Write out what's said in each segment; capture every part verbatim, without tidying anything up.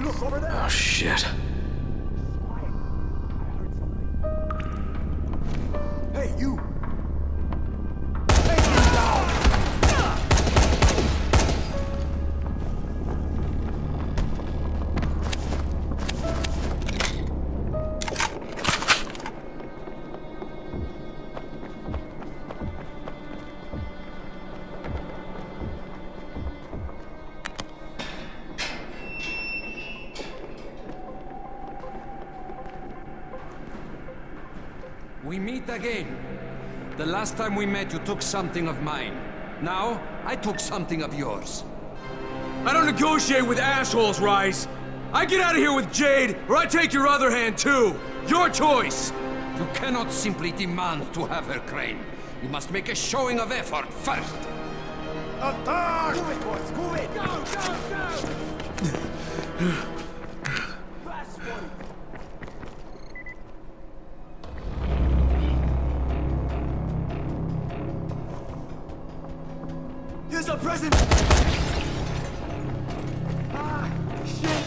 Look over there. Oh, shit. Hey, you! Take him down! We meet again. The last time we met, you took something of mine. Now, I took something of yours. I don't negotiate with assholes, Rise. I get out of here with Jade, or I take your other hand, too. Your choice. You cannot simply demand to have her, Crane. You must make a showing of effort first. Attack! Move it, boys! Move it! Go, go, go! Fast one! Here's a present! Ah, shit!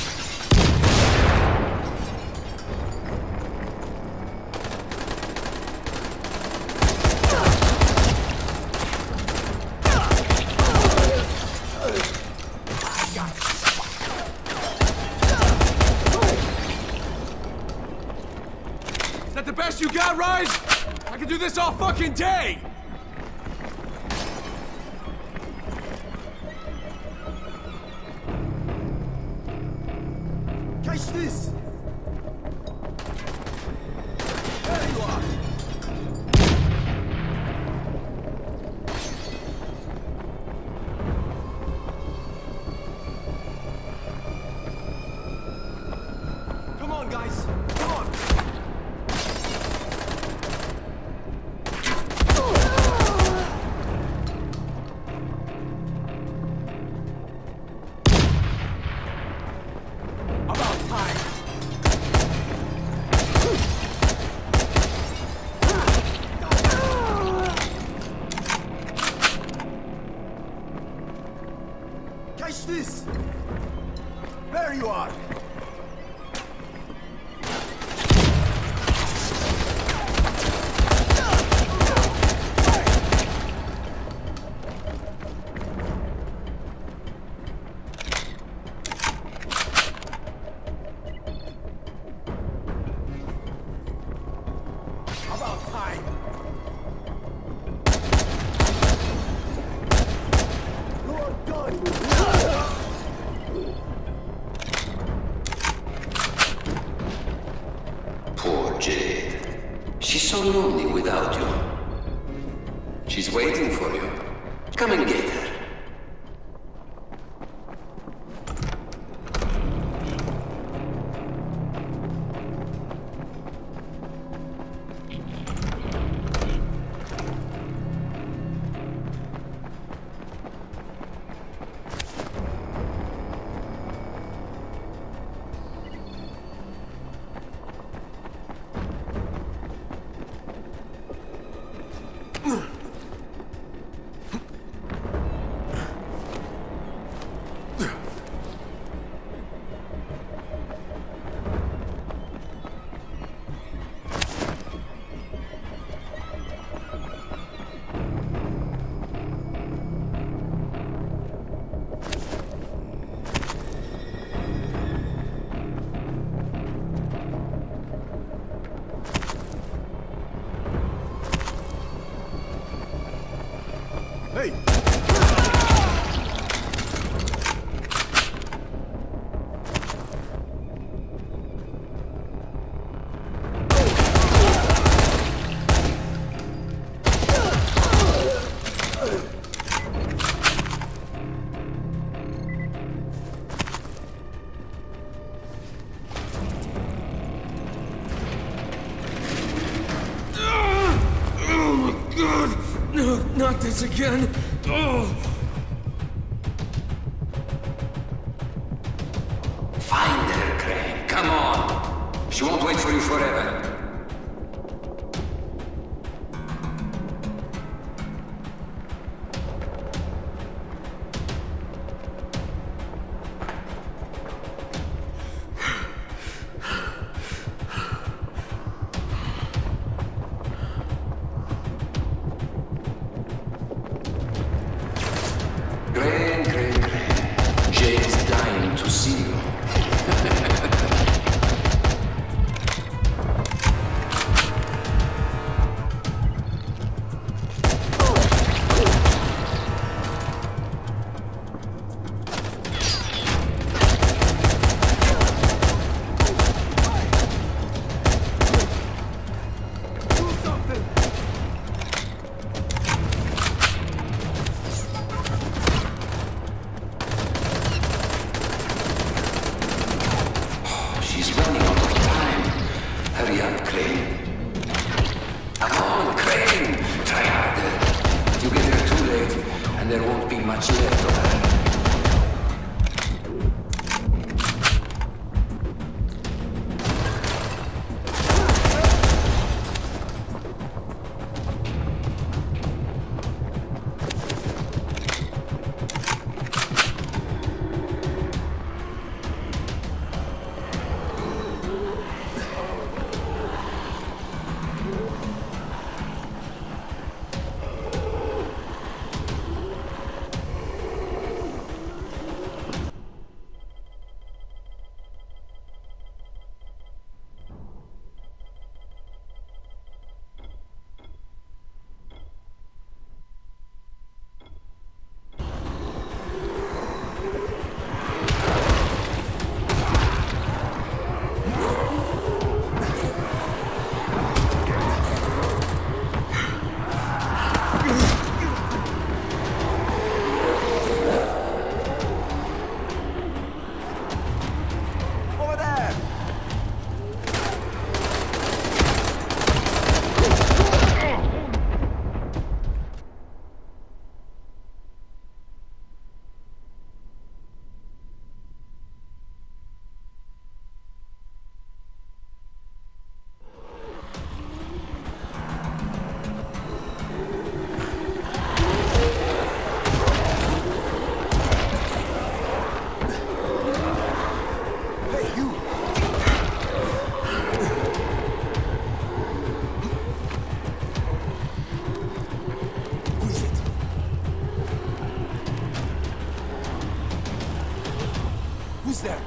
Is that the best you got, Rise? I can do this all fucking day! Catch this! There you are! Come on, guys! Come on! About time! Catch this! There you are! About time! You're done! Poor Jade. She's so lonely without you. She's waiting for you. Come and get her. Hey! No, not this again. Oh. Find her, Crane. Come on. She won't wait for you forever. Crane, Crane, Crane. Jade is dying to see you. Who's there?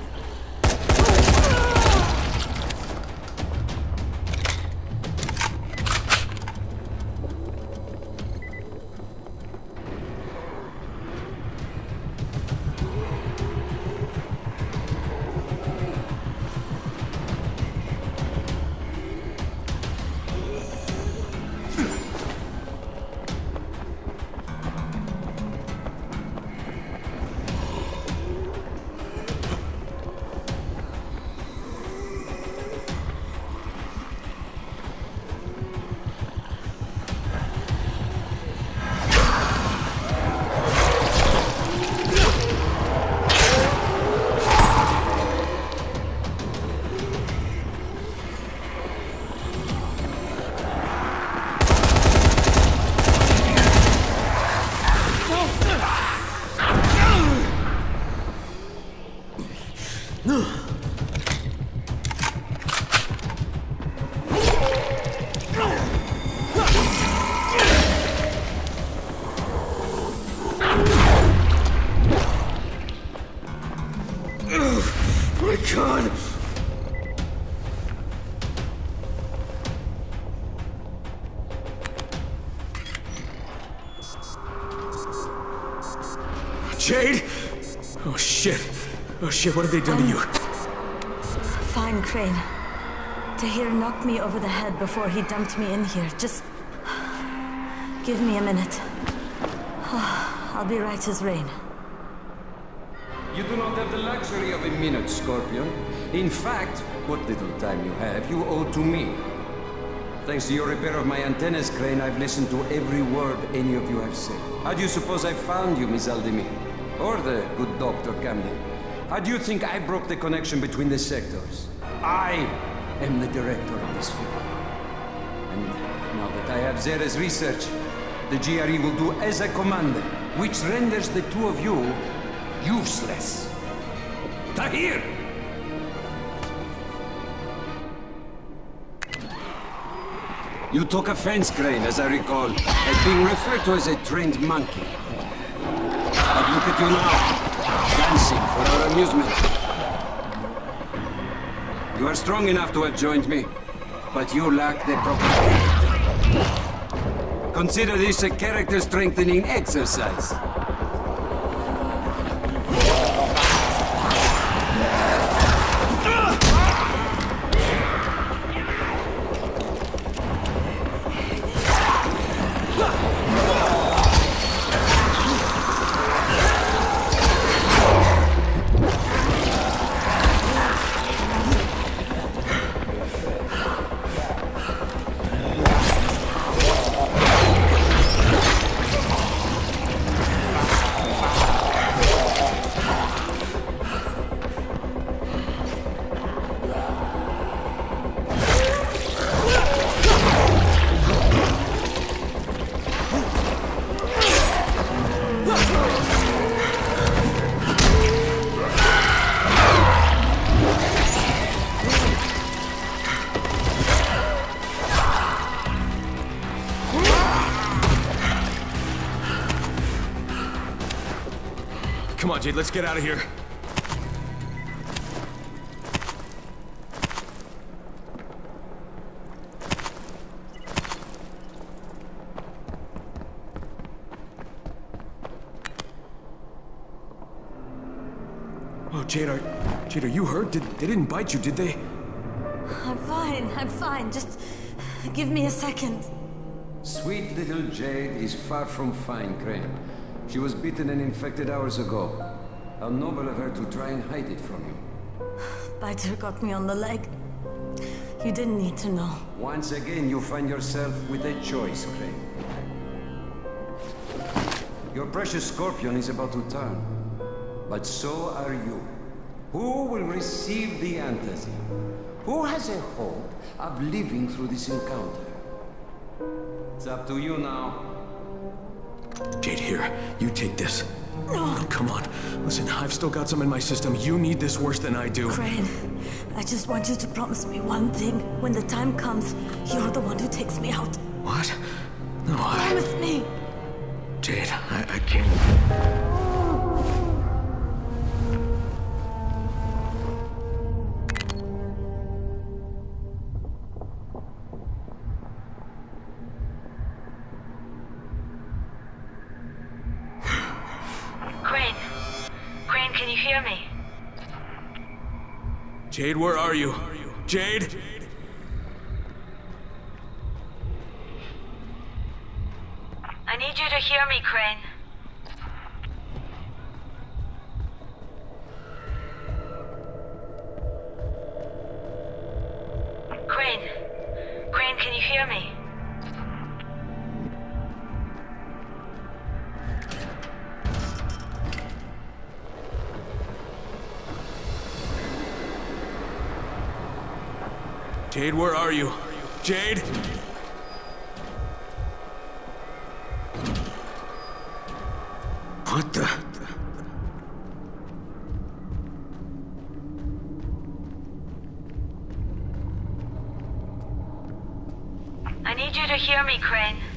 My God! Jade? Oh shit. Oh shit, what have they done I'm to you? Fine, Crane. Tahir knocked me over the head before he dumped me in here. Just give me a minute. I'll be right as rain. You do not have the luxury of a minute, Scorpion. In fact, what little time you have, you owe to me. Thanks to your repair of my antennas, Crane, I've listened to every word any of you have said. How do you suppose I found you, Miss Aldemir? Or the good Doctor Camden? How do you think I broke the connection between the sectors? I am the director of this film. And now that I have Zera's research, the G R E will do as I commanded, which renders the two of you useless. Tahir! You took offense, Crane, as I recall, at being referred to as a trained monkey. But look at you now, dancing for our amusement. You are strong enough to have joined me, but you lack the proper character. Consider this a character-strengthening exercise. Come on, Jade, let's get out of here. Oh, Jade, are, Jade, are you hurt? Did, they didn't bite you, did they? I'm fine, I'm fine. Just give me a second. Sweet little Jade is far from fine, Crane. She was bitten and infected hours ago. How noble of her to try and hide it from you. Biter got me on the leg. You didn't need to know. Once again, you find yourself with a choice, Crane. Your precious Scorpion is about to turn. But so are you. Who will receive the antazid? Who has a hope of living through this encounter? It's up to you now. Jade, here. You take this. No. Oh, come on. Listen, I've still got some in my system. You need this worse than I do. Crane, I just want you to promise me one thing. When the time comes, you're the one who takes me out. What? No, I... Promise me. Jade, I, I can't... Crane. Crane, can you hear me? Jade, where are you? Jade? I need you to hear me, Crane. Crane. Crane, can you hear me? Jade, where are you? Jade? What the... I need you to hear me, Crane.